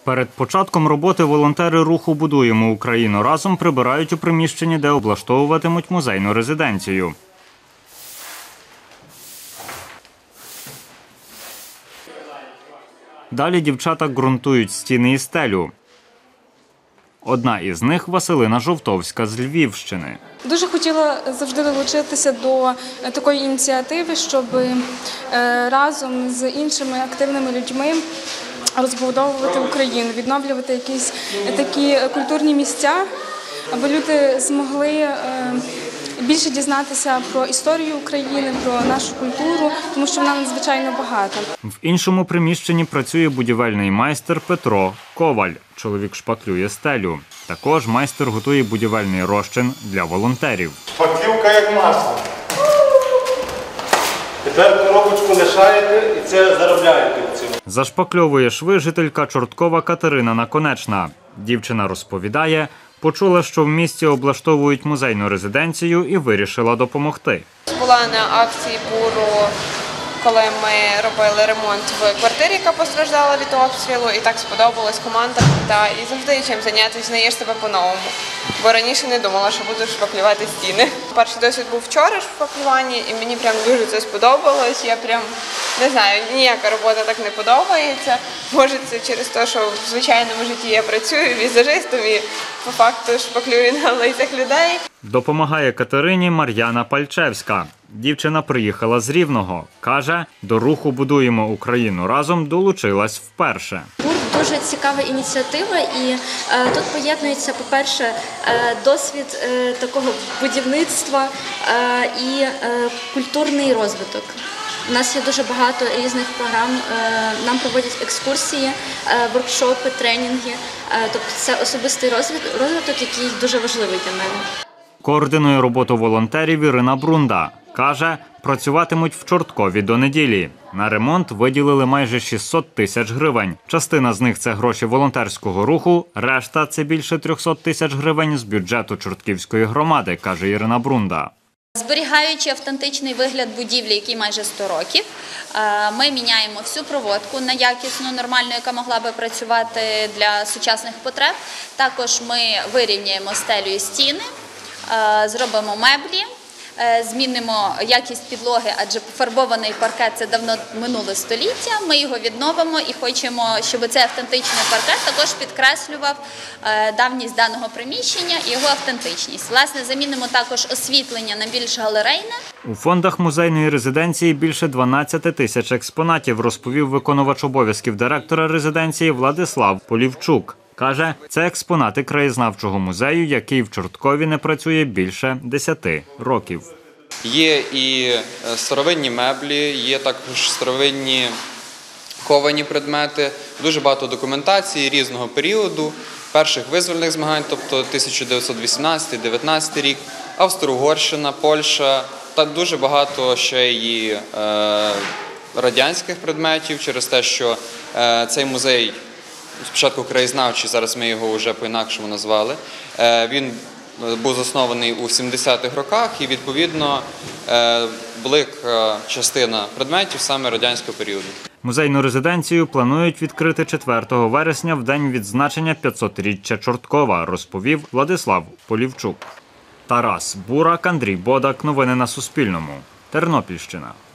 Перед початком роботи волонтери руху «Будуємо Україну разом» прибирають у приміщенні, де облаштовуватимуть музейну резиденцію. Далі дівчата ґрунтують стіни і стелю. Одна із них – Василина Жовтовська з Львівщини. Дуже хотіла завжди долучитися до такої ініціативи, щоб разом з іншими активними людьми розбудовувати Україну, відновлювати якісь такі культурні місця, аби люди змогли більше дізнатися про історію України, про нашу культуру, тому що вона надзвичайно багата. В іншому приміщенні працює будівельний майстер Петро Коваль. Чоловік шпаклює стелю. Також майстер готує будівельний розчин для волонтерів. Шпаклівка як масло. Тепер коробочку лишаєте і це заробляєте. Зашпакльовує шви жителька Чорткова Катерина Наконечна. Дівчина розповідає, почула, що в місті облаштовують музейну резиденцію і вирішила допомогти. Була на акції «Буру», коли ми робили ремонт в квартирі, яка постраждала від обстрілу, і так сподобалась команда. І завжди є чим зайнятися, знаєш себе по-новому. Бо раніше не думала, що буду шпаклювати стіни. Перший досвід був вчора в шпаклюванні, і мені прям дуже це сподобалось. Я прям не знаю, ніяка робота так не подобається. Може це через те, що в звичайному житті я працюю візажистом і по факту шпаклюю на лицях людей. Допомагає Катерині Мар'яна Пальчевська. Дівчина приїхала з Рівного. Каже, до руху «Будуємо Україну разом» долучилась вперше. Дуже цікава ініціатива, і тут поєднується, по-перше, досвід такого будівництва і культурний розвиток. У нас є дуже багато різних програм, нам проводять екскурсії, воркшопи, тренінги. Тобто це особистий розвиток, який дуже важливий для мене. Координує роботу волонтерів Ірина Брунда. Каже, працюватимуть в Чорткові до неділі. На ремонт виділили майже 600 тисяч гривень. Частина з них – це гроші волонтерського руху, решта – це більше 300 тисяч гривень з бюджету Чортківської громади, каже Ірина Брунда. Зберігаючи автентичний вигляд будівлі, який майже 100 років, ми міняємо всю проводку на якісну, нормальну, яка могла би працювати для сучасних потреб. Також ми вирівняємо стелю і стіни, зробимо меблі, змінимо якість підлоги, адже пофарбований паркет – це давно минуле століття. Ми його відновимо і хочемо, щоб цей автентичний паркет також підкреслював давність даного приміщення і його автентичність. Власне, замінимо також освітлення на більш галерейне. У фондах музейної резиденції більше 12 тисяч експонатів, розповів виконувач обов'язків директора резиденції Владислав Полівчук. Каже, це експонати краєзнавчого музею, який в Чорткові не працює більше 10 років. Є і старовинні меблі, є також старовинні ковані предмети, дуже багато документації різного періоду, перших визвольних змагань, тобто 1918-19 рік, Австро-Угорщина, Польща та дуже багато ще і радянських предметів через те, що цей музей спочатку краєзнавчий, зараз ми його вже по-інакшому назвали. Він був заснований у 70-х роках і, відповідно, велика частина предметів саме радянського періоду. Музейну резиденцію планують відкрити 4 вересня в день відзначення 500-річчя Чорткова, розповів Владислав Полівчук. Тарас Бурак, Андрій Бодак. Новини на Суспільному. Тернопільщина.